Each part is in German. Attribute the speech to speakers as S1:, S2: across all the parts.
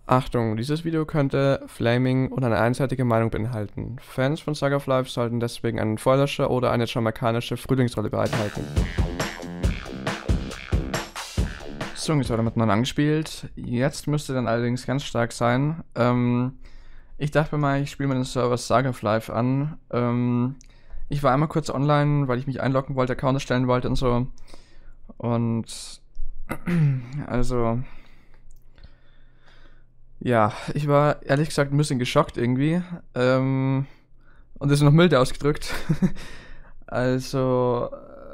S1: Achtung, dieses Video könnte Flaming und eine einseitige Meinung beinhalten. Fans von Saga of Life sollten deswegen einen Feuerlöscher oder eine jamaikanische Frühlingsrolle bereithalten. So, jetzt wurde miteinander angespielt. Jetzt müsste dann allerdings ganz stark sein. Ich dachte mir mal, ich spiele mir den Server Saga of Life an. Ich war einmal kurz online, weil ich mich einloggen wollte, Account erstellen wollte und so. Und also ja, ich war ehrlich gesagt ein bisschen geschockt irgendwie. Und das ist noch milde ausgedrückt. Also,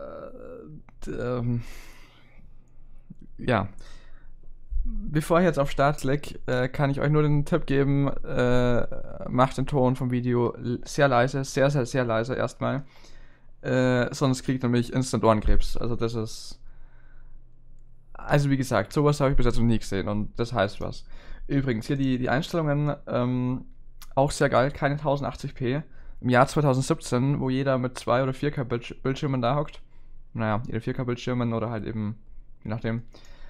S1: ja. Bevor ich jetzt auf Start klicke, kann ich euch nur den Tipp geben, macht den Ton vom Video sehr leise, sehr, sehr, sehr leise erstmal. Sonst kriegt ihr nämlich Instant Ohrenkrebs. Also das ist... Also wie gesagt, sowas habe ich bis jetzt noch nie gesehen und das heißt was. Übrigens, hier die Einstellungen, auch sehr geil, keine 1080p. Im Jahr 2017, wo jeder mit 2 oder 4K Bildschirmen da hockt. Naja, jeder 4K Bildschirmen oder halt eben, je nachdem.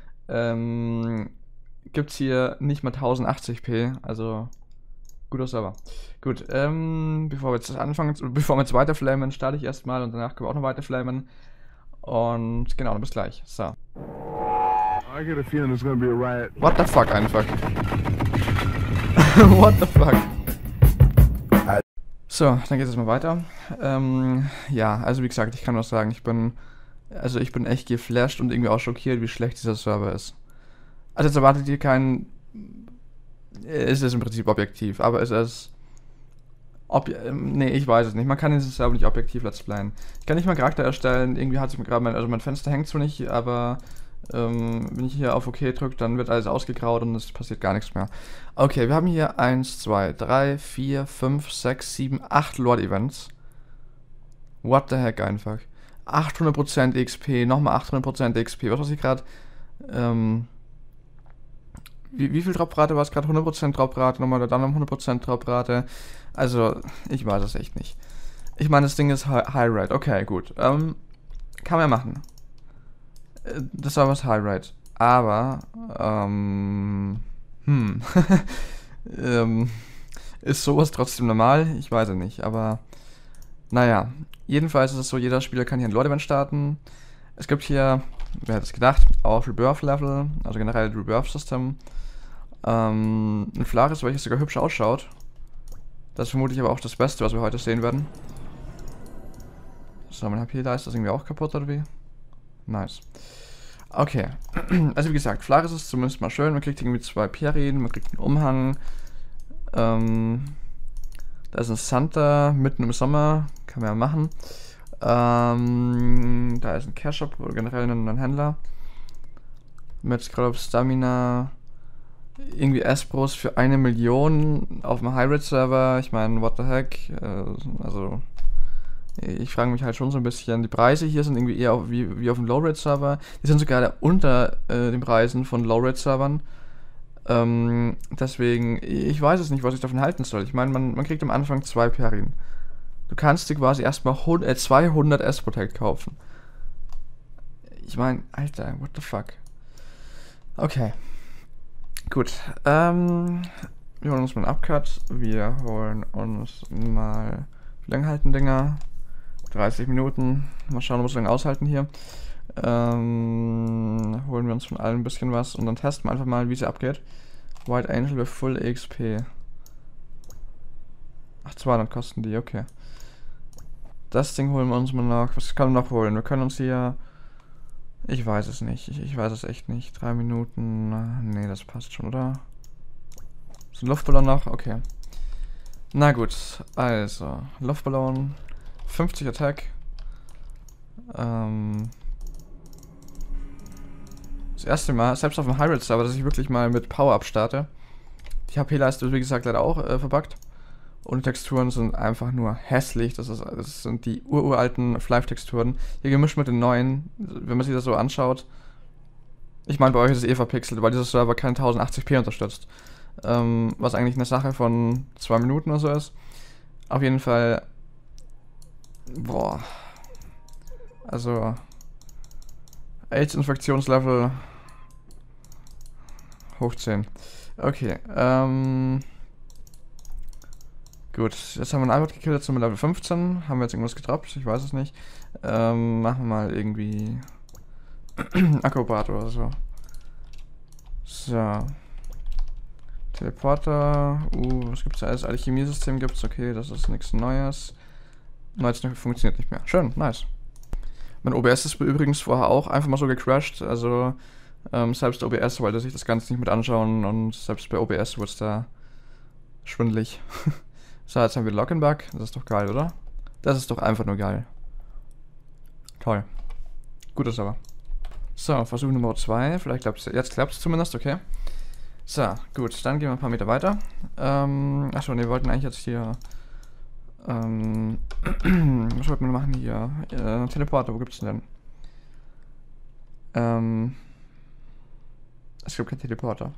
S1: Gibt's hier nicht mal 1080p, also guter Server. Gut, bevor wir jetzt anfangen, bevor wir jetzt weiterflamen, starte ich erstmal und danach können wir auch noch weiterflamen. Und genau, dann bis gleich. So.
S2: I get a feeling there's gonna be a riot.
S1: What the fuck einfach. What the fuck. So, dann geht es mal weiter. Ja, also wie gesagt, ich kann nur sagen, ich bin echt geflasht und irgendwie auch schockiert, wie schlecht dieser Server ist. Also jetzt erwartet ihr keinen... Es ist im Prinzip objektiv, aber es ist... nee, ich weiß es nicht. Man kann diesen Server nicht objektiv let's playen. Ich kann nicht mal einen Charakter erstellen, irgendwie hat sich mir gerade mein Fenster hängt zwar nicht, aber... wenn ich hier auf OK drücke, dann wird alles ausgegraut und es passiert gar nichts mehr. Okay, wir haben hier 1, 2, 3, 4, 5, 6, 7, 8 Lord-Events. What the heck einfach. 800% XP, nochmal 800% XP. Was ich gerade... wie viel Droprate war es gerade? 100% Droprate, nochmal dann 100% Droprate. Also, ich weiß es echt nicht. Ich meine, das Ding ist High Rate. Okay, gut. Kann man ja machen. Das war was High Rate. Aber, ist sowas trotzdem normal? Ich weiß es nicht, aber naja. Jedenfalls ist es so, jeder Spieler kann hier ein Lord-Event starten. Es gibt hier, wer hätte es gedacht, auf Rebirth-Level, also generell Rebirth-System, ein Flares, welches sogar hübsch ausschaut. Das ist vermutlich aber auch das Beste, was wir heute sehen werden. So, mein HP-Leiste ist irgendwie auch kaputt, oder wie? Nice. Okay. Also wie gesagt, Flares ist zumindest mal schön. Man kriegt irgendwie 2 Pierin, man kriegt einen Umhang. Da ist ein Santa mitten im Sommer. Kann man ja machen. Da ist ein Cash-Shop oder generell ein Händler. Mit Scroll Stamina. Irgendwie Espros für 1 Million auf dem High-Rate-Server. Ich meine, what the heck? Also... Ich frage mich halt schon so ein bisschen, die Preise hier sind irgendwie eher wie auf dem Low-Rate-Server. Die sind sogar unter den Preisen von Low-Rate-Servern. Deswegen, ich weiß es nicht, was ich davon halten soll. Ich meine, man kriegt am Anfang 2 Pierin. Du kannst dir quasi erstmal 200 S-Protect kaufen. Ich meine, Alter, what the fuck. Okay. Gut. Wir holen uns mal einen Upcut. Wir holen uns mal... Wie lange halten Dinger? 30 Minuten. Mal schauen, ob wir so lange aushalten hier. Holen wir uns von allem ein bisschen was und dann testen wir einfach mal, wie sie abgeht. White Angel with Full XP. Ach, 200 kosten die, okay. Das Ding holen wir uns mal noch. Was können wir noch holen? Wir können uns hier... Ich weiß es nicht. Ich weiß es echt nicht. 3 Minuten... Nee, das passt schon, oder? Ist ein Luftballon noch? Okay. Na gut, also, Luftballon, 50 Attack. Das erste Mal, selbst auf dem High-Rate-Server, dass ich wirklich mal mit Power-Up starte. Die HP-Leiste ist wie gesagt leider auch verbuggt. Und die Texturen sind einfach nur hässlich. Das sind die uralten Flive-Texturen. Hier gemischt mit den neuen, wenn man sich das so anschaut. Ich meine, bei euch ist es eh verpixelt, weil dieser Server kein 1080p unterstützt. Was eigentlich eine Sache von 2 Minuten oder so ist. Auf jeden Fall. Boah. Also. AIDS-Infektionslevel. Hoch 10. Okay, gut, jetzt haben wir einen Albert gekillt, jetzt sind wir Level 15. Haben wir jetzt irgendwas gedroppt? Ich weiß es nicht. Machen wir mal irgendwie Akrobat oder so. So. Teleporter. Was gibt's da alles? Alchemiesystem gibt's, okay, das ist nichts Neues. Neues funktioniert nicht mehr. Schön, nice. Mein OBS ist übrigens vorher auch einfach mal so gecrashed, also selbst OBS wollte sich das Ganze nicht mit anschauen und selbst bei OBS wurde es da schwindelig. So, jetzt haben wir Login-Bug, das ist doch geil, oder? Das ist doch einfach nur geil. Toll. Gut ist aber. So, Versuch Nummer 2, vielleicht klappt es, jetzt klappt es zumindest, okay. So, gut, dann gehen wir ein paar Meter weiter. Achso, ne, wir wollten eigentlich jetzt hier, was wollten wir machen hier? Teleporter, wo gibt's denn? Es gibt keinen Teleporter.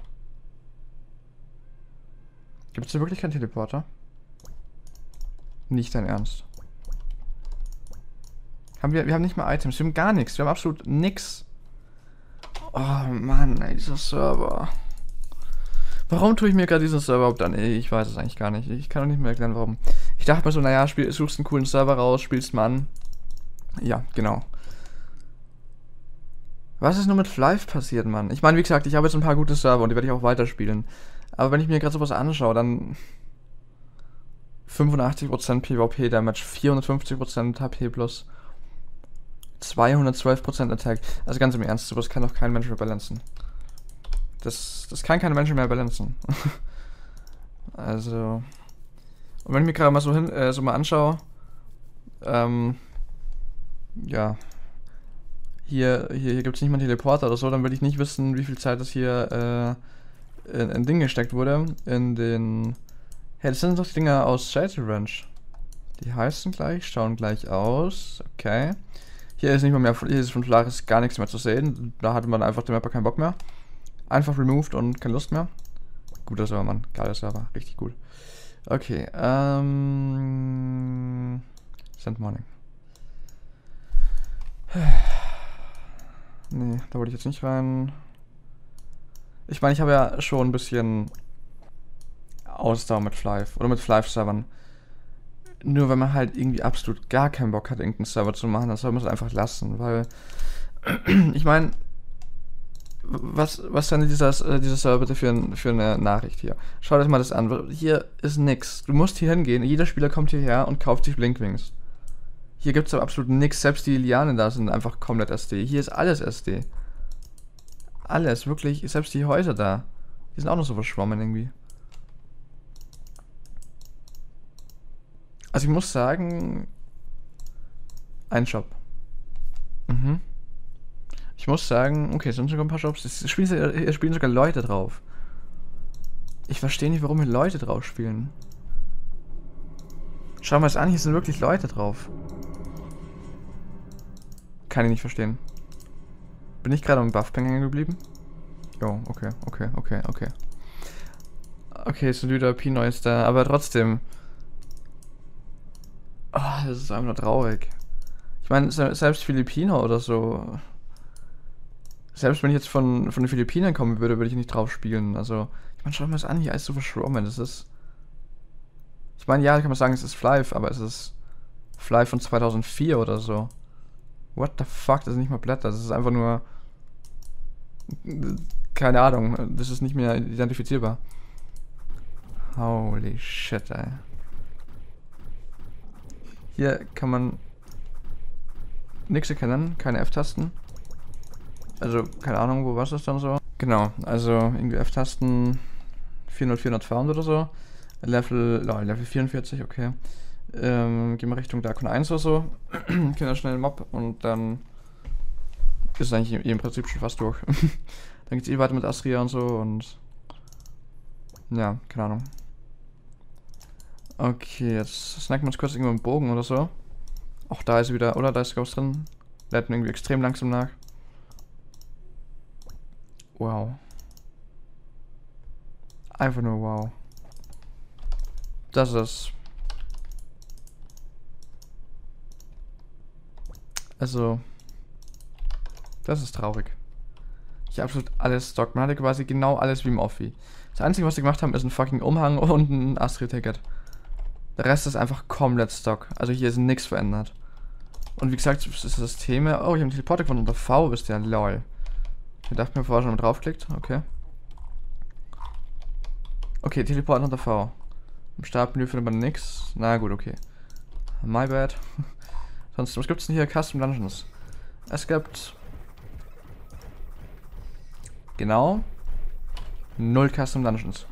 S1: Gibt es da wirklich keinen Teleporter? Nicht dein Ernst. Wir haben nicht mal Items, wir haben gar nichts, wir haben absolut nix. Oh Mann, ey, dieser Server. Warum tue ich mir gerade diesen Server überhaupt an? Ich weiß es eigentlich gar nicht. Ich kann auch nicht mehr erklären, warum. Ich dachte mir so, naja, suchst einen coolen Server raus, spielst mal an. Ja, genau. Was ist nur mit Flive passiert, Mann? Ich meine, wie gesagt, ich habe jetzt ein paar gute Server und die werde ich auch weiterspielen. Aber wenn ich mir gerade sowas anschaue, dann 85% PvP Damage, 450% HP plus 212% Attack. Also ganz im Ernst, sowas kann doch kein Mensch mehr balancen. Das kann kein Mensch mehr balancen. Also. Und wenn ich mir gerade mal so mal anschaue, ja. Hier gibt es nicht mal einen Teleporter oder so, dann will ich nicht wissen, wie viel Zeit das hier in Ding gesteckt wurde. In den. Hey, das sind doch die Dinger aus Shadowed Ranch. Die heißen gleich, schauen gleich aus. Okay. Hier ist nicht mal mehr, hier ist von Flaris gar nichts mehr zu sehen. Da hatte man einfach dem Mapper keinen Bock mehr. Einfach removed und keine Lust mehr. Guter Server, Mann. Geiler Server. Richtig gut. Okay, Send Morning. Nee, da wollte ich jetzt nicht rein. Ich meine, ich habe ja schon ein bisschen Ausdauer mit Flive oder mit Flive-Servern. Nur wenn man halt irgendwie absolut gar keinen Bock hat, irgendeinen Server zu machen, dann soll man es einfach lassen, weil ich meine, was denn dieser Server bitte für eine Nachricht hier? Schaut euch mal das an. Hier ist nix. Du musst hier hingehen. Jeder Spieler kommt hierher und kauft sich Blinkwings. Hier gibt es aber absolut nix. Selbst die Lianen da sind einfach komplett SD. Hier ist alles SD. Alles, wirklich. Selbst die Häuser da. Die sind auch noch so verschwommen irgendwie. Also ich muss sagen, ein Shop. Ich muss sagen, okay, es sind sogar ein paar Shops. Hier spielen sogar Leute drauf. Ich verstehe nicht, warum hier Leute drauf spielen. Schauen wir es an, hier sind wirklich Leute drauf. Kann ich nicht verstehen. Bin ich gerade am Buffpeng hängen geblieben? Jo, okay. Okay, ist wieder P Noise da, aber trotzdem. Oh, das ist einfach nur traurig. Ich meine, selbst Filipino oder so. Selbst wenn ich jetzt von den Philippinen kommen würde, würde ich nicht drauf spielen. Also, ich meine, schaut mal das an, hier ist so verschwommen. Das ist. Ich meine, ja, kann man sagen, es ist Flive, aber es ist Flive von 2004 oder so. What the fuck, das ist nicht mal Blätter, das ist einfach nur. Keine Ahnung, das ist nicht mehr identifizierbar. Holy shit, ey. Hier kann man nichts erkennen, keine F-Tasten. Also, keine Ahnung, wo war das dann so? Genau, also irgendwie F-Tasten 400 Found oder so. Level 44, okay. Gehen wir Richtung Darkon 1 oder so. Können wir schnell Mob und dann ist es eigentlich im Prinzip schon fast durch. Dann geht's weiter mit Astria und so und ja, keine Ahnung. Okay, jetzt snacken wir uns kurz irgendwo einen Bogen oder so. Auch da ist wieder, oder? Da ist Ghost drin. Lädt irgendwie extrem langsam nach. Wow. Einfach nur wow. Das ist. Also. Das ist traurig. Ich habe absolut alles Stock. Man hatte quasi genau alles wie im Offi. Das Einzige, was sie gemacht haben, ist ein fucking Umhang und ein Astrid-Ticket. Der Rest ist einfach komplett Stock. Also hier ist nichts verändert. Und wie gesagt, das Systeme. Oh, ich habe einen Teleporter gefunden. Unter V ist der lol. Ich dachte mir vorher schon mal draufklickt. Okay. Okay, Teleporter unter V. Im Startmenü findet man nichts. Na gut, okay. My bad. Sonst, was gibt's denn hier? Custom Dungeons. Es gibt. Genau. 0 Custom Dungeons.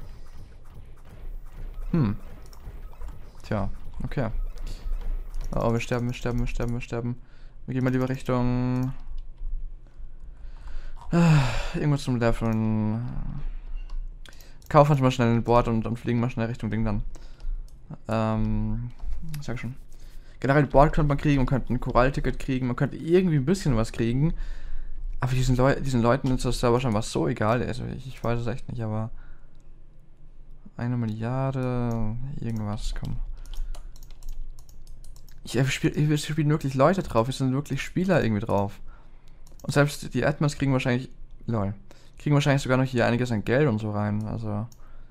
S1: Tja, okay. Oh, wir sterben. Wir gehen mal lieber Richtung... irgendwo zum Leveln. Kaufen wir mal schnell ein Board und fliegen mal schnell Richtung Ding dann. Sag schon. Generell ein Board könnte man kriegen, man könnte ein Korall-Ticket kriegen, man könnte irgendwie ein bisschen was kriegen. Aber diesen Leuten ist das Server schon was so egal. Also ich weiß es echt nicht, aber 1 Milliarde, irgendwas, komm. Wir spielen wirklich Leute drauf, es sind wirklich Spieler irgendwie drauf. Und selbst die Admins kriegen wahrscheinlich, kriegen wahrscheinlich sogar noch hier einiges an Geld und so rein, also.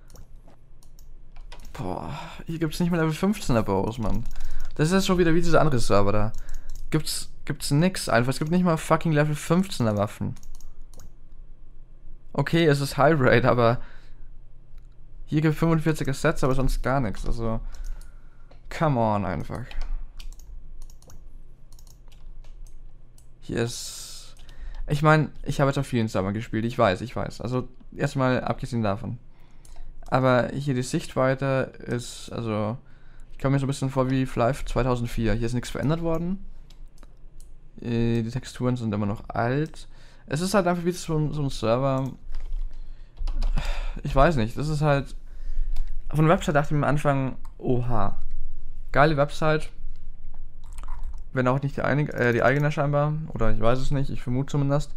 S1: Boah, hier gibt's nicht mal Level 15er Bows, Mann. Das ist schon wieder wie diese andere Server da. Gibt's nix einfach. Es gibt nicht mal fucking Level 15er Waffen. Okay, es ist High Rate, aber hier gibt 45er Sets, aber sonst gar nichts. Also, come on einfach. Hier ist... Ich meine, ich habe jetzt auf vielen Servern gespielt, ich weiß. Also, erstmal abgesehen davon. Aber hier die Sichtweite ist, also... Ich komme mir so ein bisschen vor wie Live 2004. Hier ist nichts verändert worden. Die Texturen sind immer noch alt. Es ist halt einfach wie so ein Server. Ich weiß nicht, das ist halt... Von der Website dachte ich mir am Anfang, oha. Geile Website. Wenn auch nicht die eigene scheinbar. Oder ich weiß es nicht, ich vermute zumindest.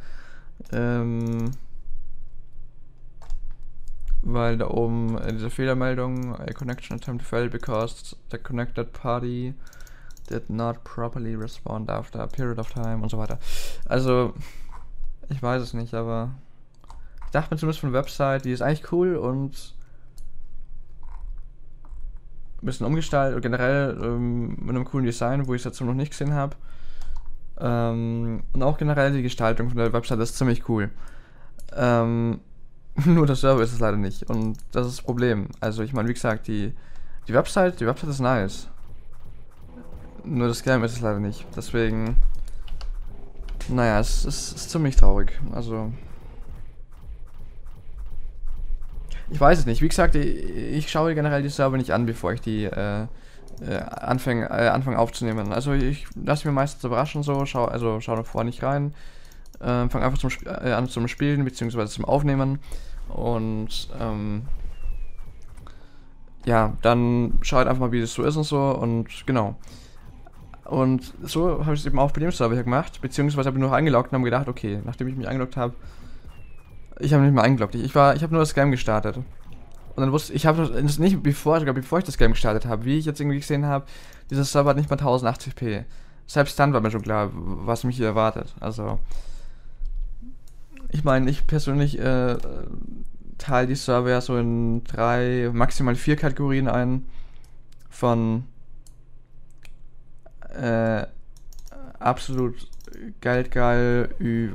S1: Weil da oben diese Fehlermeldung, a connection attempt failed because the connected party did not properly respond after a period of time und so weiter. Also, ich weiß es nicht, aber ich dachte mir zumindest von der Website, die ist eigentlich cool und ein bisschen umgestaltet, generell mit einem coolen Design, wo ich es dazu noch nicht gesehen habe. Und auch generell die Gestaltung von der Website ist ziemlich cool. Nur der Server ist es leider nicht. Und das ist das Problem. Also ich meine, wie gesagt, die Website ist nice. Nur das Game ist es leider nicht. Deswegen, naja, es ist ziemlich traurig. Also, ich weiß es nicht. Wie gesagt, ich schaue generell die Server nicht an, bevor ich die anfange aufzunehmen. Also ich lasse mir meistens überraschen so, schau davor nicht rein. Fange einfach an zum Spielen bzw. zum Aufnehmen und ja, dann schau halt einfach mal, wie das so ist und so und genau. Und so habe ich es eben auch bei dem Server hier gemacht, beziehungsweise habe ich nur eingeloggt und habe gedacht, okay, nachdem ich mich eingeloggt habe, ich habe nicht mehr eingeloggt, ich habe nur das Game gestartet. Und dann wusste ich, habe das nicht bevor ich das Game gestartet habe, wie ich jetzt irgendwie gesehen habe, dieser Server hat nicht mal 1080p. Selbst dann war mir schon klar, was mich hier erwartet. Also, ich meine, ich persönlich teile die Server ja so in 3, maximal 4 Kategorien ein. Von absolut geldgeil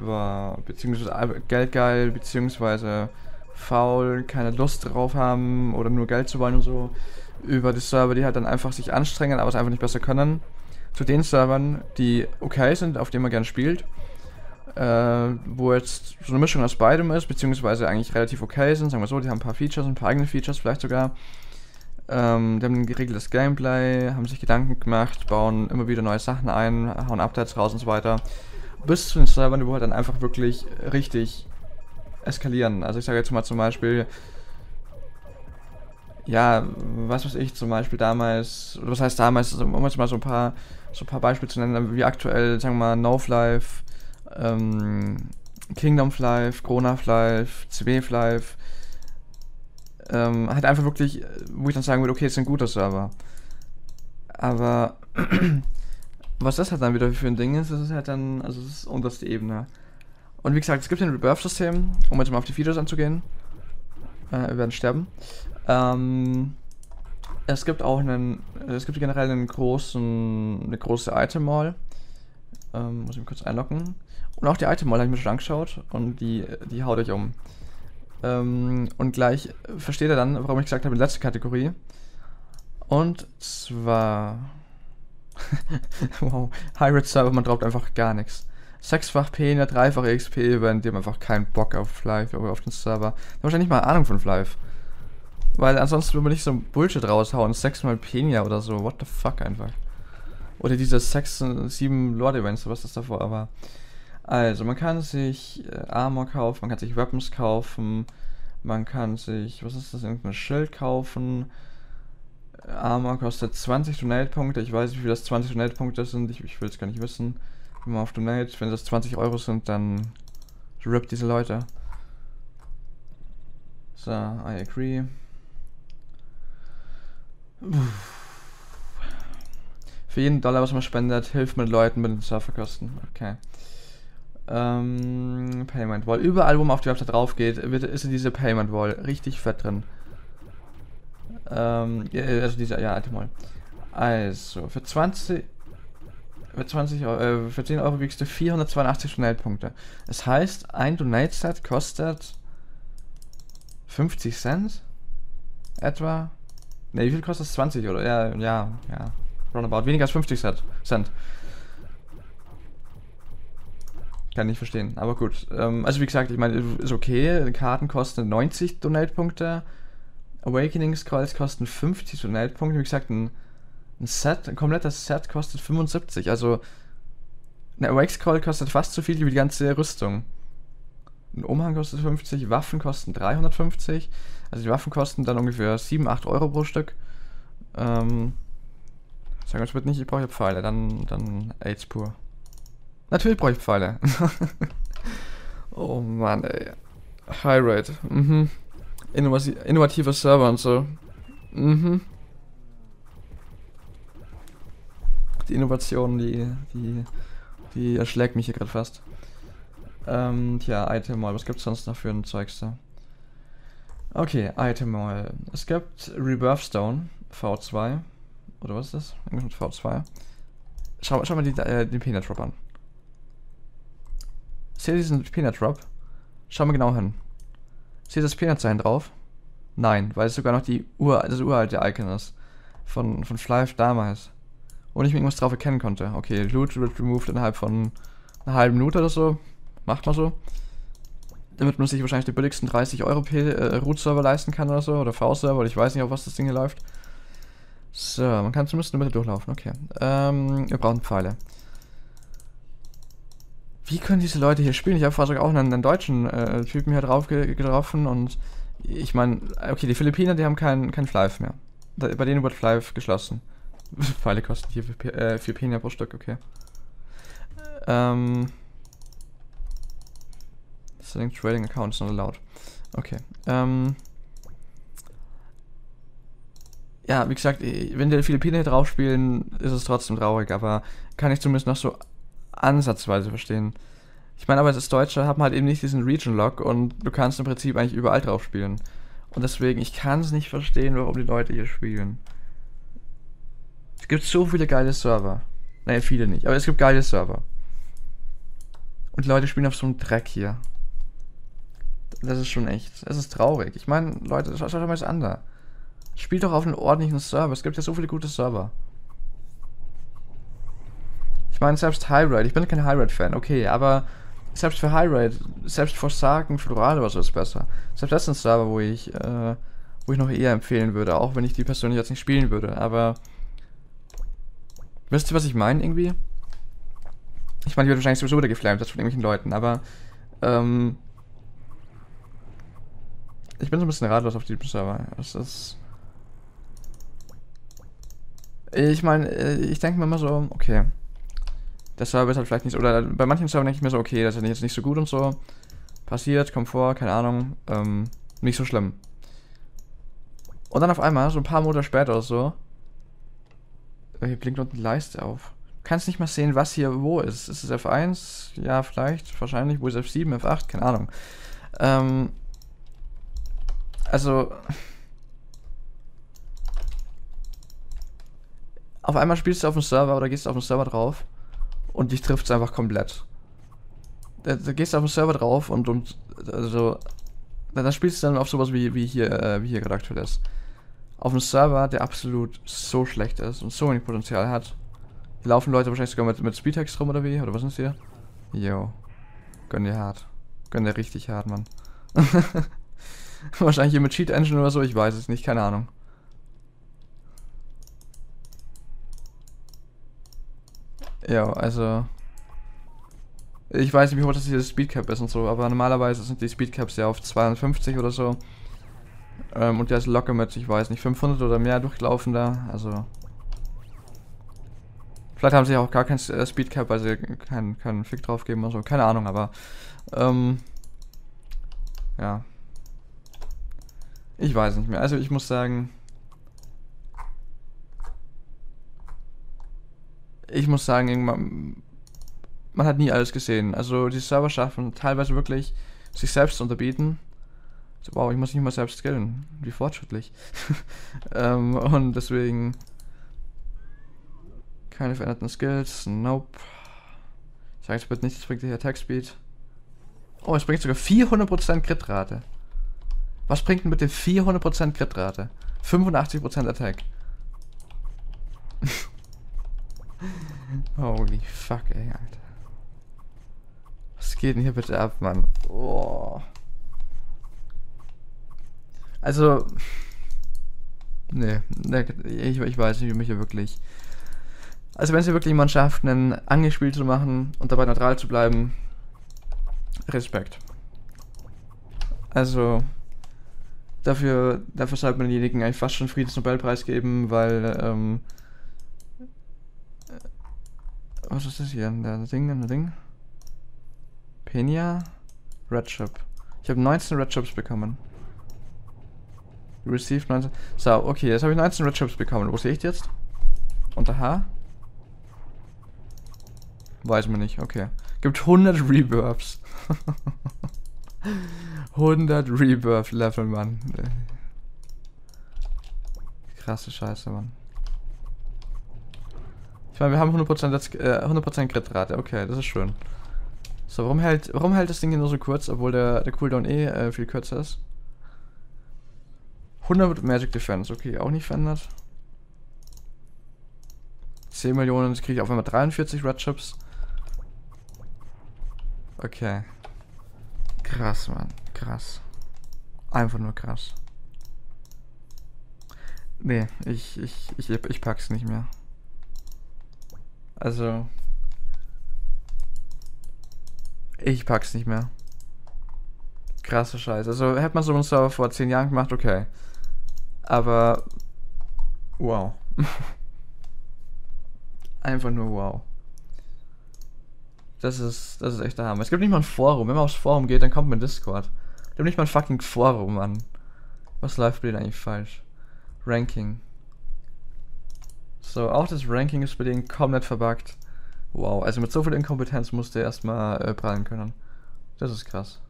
S1: beziehungsweise faul, keine Lust drauf haben oder nur Geld zu wollen und so, über die Server, die halt dann einfach sich anstrengen, aber es einfach nicht besser können, zu den Servern, die okay sind, auf denen man gerne spielt, wo jetzt so eine Mischung aus beidem ist, beziehungsweise eigentlich relativ okay sind, sagen wir so, die haben ein paar Features, ein paar eigene Features vielleicht sogar. Die haben ein geregeltes Gameplay, haben sich Gedanken gemacht, bauen immer wieder neue Sachen ein, hauen Updates raus und so weiter. Bis zu den Servern, wo halt dann einfach wirklich richtig eskalieren. Also ich sage jetzt mal zum Beispiel, ja, was weiß ich, zum Beispiel damals, oder was heißt damals, um jetzt mal so ein paar Beispiele zu nennen, wie aktuell, sagen wir mal, Novelife, Kingdom of Life, Corona of Life, CW of Life, halt einfach wirklich, wo ich dann sagen würde, okay, es ist ein guter Server. Aber was das halt dann wieder für ein Ding ist, das ist halt dann, also das ist unterste Ebene. Und wie gesagt, es gibt ein Rebirth-System, um jetzt mal auf die Features anzugehen. Wir werden sterben. Es gibt auch es gibt generell eine große Item Mall. Muss ich mich kurz einloggen. Und auch die Item Mall habe ich mir schon angeschaut und die haut euch um. Und gleich versteht ihr dann, warum ich gesagt habe, die letzte Kategorie. Und zwar wow, High-Rate Server, man droppt einfach gar nichts. 6-fach Penia, 3-fach XP, wenn die haben einfach keinen Bock auf Flive oder auf den Server. Die haben wahrscheinlich nicht mal Ahnung von Flive. Weil ansonsten würde man nicht so Bullshit raushauen. 6-mal Penia oder so, what the fuck einfach. Oder diese 6 und 7 Lord-Events, was das davor war. Also, man kann sich Armor kaufen, man kann sich Weapons kaufen, man kann sich, was ist das, irgendein Schild kaufen. Armor kostet 20 Donate-Punkte, ich weiß nicht, wie viel das 20 Donate-Punkte sind, ich will es gar nicht wissen. Wenn man auf Donate, wenn das 20 Euro sind, dann rip diese Leute. So, I agree. Für jeden Dollar, was man spendet, hilft man Leuten mit den Serverkosten. Okay. Payment Wall. Überall, wo man auf die Website drauf geht, ist diese Payment Wall richtig fett drin. Also diese, ja, Item Wall. Also, für 10 Euro wiegst du 482 Donate-Punkte. Das heißt, ein Donate-Set kostet 50 Cent? Etwa? Ne, wie viel kostet das? 20 oder? Ja. Roundabout. Weniger als 50 Cent. Kann nicht verstehen, aber gut. Also wie gesagt, ich meine, ist okay. Karten kosten 90 Donate-Punkte. Awakening Scrolls kosten 50 Donate-Punkte. Wie gesagt, ein komplettes Set kostet 75. Also ein Awake Scroll kostet fast so viel wie die ganze Rüstung. Ein Umhang kostet 50, Waffen kosten 350. Also die Waffen kosten dann ungefähr 7-8 Euro pro Stück. Sagen wir es wird nicht, ich brauche ja Pfeile, dann AIDS pur. Natürlich brauche ich Pfeile. Oh Mann, ey. High Rate. Innovativer Server und so. Die Innovation, die erschlägt mich hier gerade fast. Tja, Item Mall. Was gibt's sonst noch für ein Zeugs da? Okay, Item Mall. Es gibt Rebirth Stone, V2. Oder was ist das? Irgendwas mit V2. Schau mal den Peanut Drop an. Seht ihr diesen Peanut Drop? Schau mal genau hin. Seht ihr das Peanut Sign drauf? Nein, weil es sogar noch das uralte Icon ist. Von Flive damals. Und ich mir irgendwas drauf erkennen konnte. Okay, Loot wird removed innerhalb von einer halben Minute oder so. Macht mal so. Damit man sich wahrscheinlich die billigsten 30 Euro Root-Server leisten kann oder so. Oder V-Server, oder ich weiß nicht, auf was das Ding hier läuft. So, man kann zumindest in der Mitte durchlaufen, okay. Wir brauchen Pfeile. Wie können diese Leute hier spielen? Ich habe vorher sogar auch einen deutschen Typen hier drauf getroffen und ich meine, okay, die Philippiner, die haben kein Flive mehr. Bei denen wird Flive geschlossen. Pfeile kosten hier 4 Penia pro Stück, okay. Setting Trading Accounts not allowed. Okay. Ja, wie gesagt, wenn die Philippiner hier drauf spielen, ist es trotzdem traurig, aber kann ich zumindest noch so ansatzweise verstehen. Ich meine, aber als Deutsche haben halt eben nicht diesen Region-Lock und du kannst im Prinzip eigentlich überall drauf spielen. Und deswegen, ich kann es nicht verstehen, warum die Leute hier spielen. Es gibt so viele geile Server. Naja, viele nicht, aber es gibt geile Server. Und die Leute spielen auf so einem Dreck hier. Das ist schon echt, es ist traurig. Ich meine, Leute, schaut euch mal das an da. Spielt doch auf einen ordentlichen Server, es gibt ja so viele gute Server. Ich meine, selbst High-Rate, ich bin kein High-Rate-Fan, okay, aber selbst für High-Rate, selbst für Forsaken, Floral oder so ist besser. Selbst das ist ein Server, wo ich noch eher empfehlen würde, auch wenn ich die persönlich jetzt nicht spielen würde, aber wisst ihr, was ich meine irgendwie? Ich meine, die wird wahrscheinlich sowieso wieder geflammt, das von irgendwelchen Leuten, aber ich bin so ein bisschen ratlos auf diesem Server. Es ist. Ich meine, ich denke mir immer so, okay. Der Server ist halt vielleicht nicht so. Oder bei manchen Servern denke ich mir so, okay, das ist jetzt nicht so gut und so. Passiert, kommt vor, keine Ahnung. Nicht so schlimm. Und dann auf einmal, so ein paar Monate später oder so. Hier blinkt unten die Leiste auf. Du kannst nicht mal sehen, was hier wo ist. Ist es F1? Ja, vielleicht, wahrscheinlich. Wo ist F7, F8? Keine Ahnung. Also, auf einmal spielst du auf dem Server oder gehst auf den Server drauf und dich trifft es einfach komplett. Da gehst du auf den Server drauf und also, da spielst du dann auf sowas wie hier gerade aktuell ist. Auf einem Server, der absolut so schlecht ist und so wenig Potenzial hat. Hier laufen Leute wahrscheinlich sogar mit Speedhacks rum oder wie? Oder was ist hier? Yo. Gönn dir hart. Gönn dir richtig hart, Mann. Wahrscheinlich hier mit Cheat Engine oder so, ich weiß es nicht, keine Ahnung. Ja, also. Ich weiß nicht, wie hoch das hier das Speedcap ist und so, aber normalerweise sind die Speedcaps ja auf 250 oder so. Und der ist locker mit, ich weiß nicht, 500 oder mehr durchlaufen da, also. Vielleicht haben sie auch gar kein Speedcap, weil sie keinen Fick drauf geben oder so, keine Ahnung, aber. Ja. Ich weiß nicht mehr, also ich muss sagen. Irgendwann. Man hat nie alles gesehen. Also die Server schaffen teilweise wirklich, sich selbst zu unterbieten. So, wow, ich muss nicht mal selbst skillen. Wie fortschrittlich. Und deswegen keine veränderten Skills. Nope. Ich sage jetzt bitte nicht, das bringt hier Attack Speed. Oh, es bringt sogar 400% Crit-Rate. Was bringt denn bitte 400% Crit-Rate? 85% Attack. Holy fuck, ey, Alter. Was geht denn hier bitte ab, Mann? Oh. Also. Nee, ich weiß nicht, wie mich hier wirklich. Also, wenn es hier wirklich jemand schafft, einen Angespiel zu machen und dabei neutral zu bleiben, Respekt. Also, dafür sollte man denjenigen eigentlich fast schon Friedensnobelpreis geben, weil, was ist das hier? Ein Ding? Penia? Red Shop. Ich habe 19 Red Shops bekommen. Received 19. So, okay, jetzt habe ich 19 Red Shops bekommen. Wo sehe ich die jetzt? Unter H? Weiß man nicht, okay. Gibt 100 Rebirths. 100 Rebirth-Level, Mann. Krasse Scheiße, Mann. Ich meine, wir haben 100% Crit-Rate. Okay, das ist schön. So, warum hält das Ding hier nur so kurz, obwohl der Cooldown viel kürzer ist? 100 Magic Defense, okay, auch nicht verändert. 10 Millionen, jetzt kriege ich auf einmal 43 Red Chips. Okay. Krass, Mann, krass. Einfach nur krass. Nee, ich pack's nicht mehr. Also. Ich pack's nicht mehr. Krasse Scheiße. Also hätte man so einen Server vor 10 Jahren gemacht, okay. Aber wow. Einfach nur wow. Das ist echt der Hammer. Es gibt nicht mal ein Forum. Wenn man aufs Forum geht, dann kommt man in Discord. Es gibt nicht mal ein fucking Forum, Mann. Was läuft bei denen eigentlich falsch? Ranking. So, auch das Ranking ist bei denen komplett verbuggt. Wow, also mit so viel Inkompetenz musste er erstmal prallen können. Das ist krass.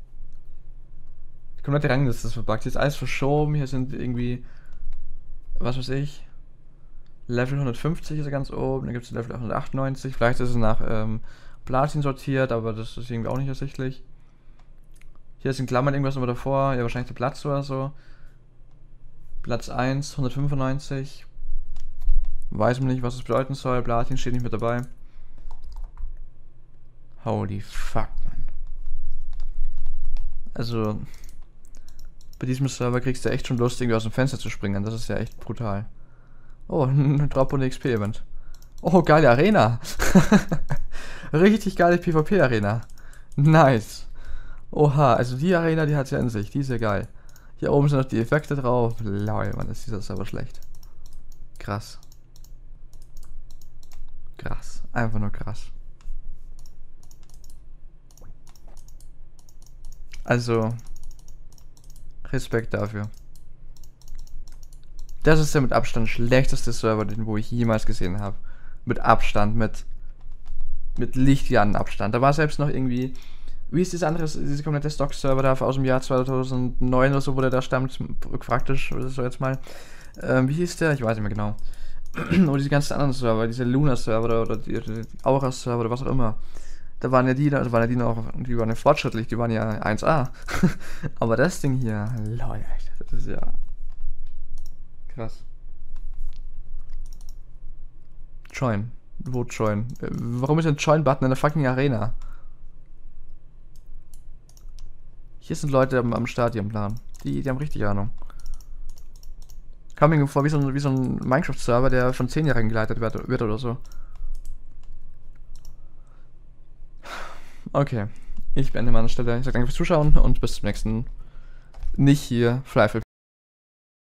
S1: Die komplette Rangliste ist verbuggt. Hier ist alles verschoben. Hier sind irgendwie, was weiß ich, Level 150 ist er ganz oben. Dann gibt es Level 198. Vielleicht ist es nach Platin sortiert, aber das ist irgendwie auch nicht ersichtlich. Hier ist in Klammern irgendwas nochmal davor. Ja, wahrscheinlich der Platz oder so. Platz 1, 195. Weiß man nicht, was es bedeuten soll. Platin steht nicht mit dabei. Holy fuck, man. Also, bei diesem Server kriegst du echt schon Lust, irgendwie aus dem Fenster zu springen. Das ist ja echt brutal. Oh, ein Drop- und XP-Event. Oh, geile Arena. Richtig geile PvP-Arena. Nice. Oha, also die Arena, die hat's ja in sich. Die ist ja geil. Hier oben sind noch die Effekte drauf. Lol, Mann, ist dieser Server schlecht. Krass. Krass. Einfach nur krass. Also, Respekt dafür. Das ist der mit Abstand schlechteste Server, den wo ich jemals gesehen habe. Mit Abstand, mit Lichtjahrenabstand. Da war selbst noch irgendwie Wie ist diese komplette Stock-Server da aus dem Jahr 2009 oder so, wo der da stammt, praktisch, oder so jetzt mal. Wie hieß der? Ich weiß nicht mehr genau. Oder diese ganzen anderen Server, diese Luna-Server oder die Aura-Server oder was auch immer. Da waren ja die die waren ja fortschrittlich, die waren ja 1A. Aber das Ding hier, lol, echt, das ist ja krass. Join. Vote Join. Warum ist ein Join-Button in der fucking Arena? Hier sind Leute am Start, die haben Plan. Die haben richtig Ahnung. Kam mir vor wie so ein Minecraft-Server, der von 10-Jährigen geleitet wird oder so. Okay. Ich beende mal an der Stelle. Ich sage danke fürs Zuschauen und bis zum nächsten. Nicht hier. Flyflip.